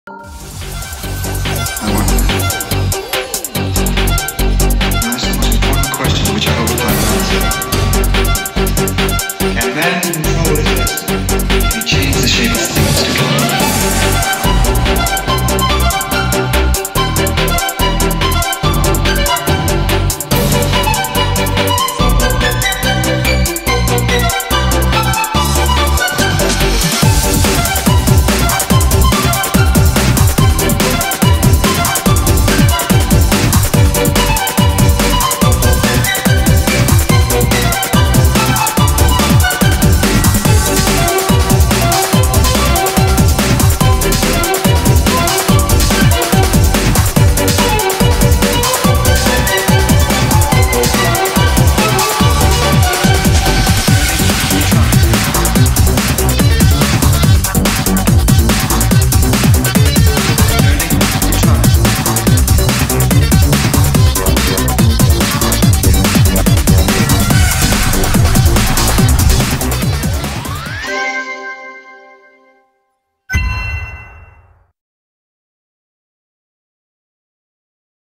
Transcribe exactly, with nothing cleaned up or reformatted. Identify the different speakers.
Speaker 1: I wonder. That's the most important question which I hope to find an answer. And then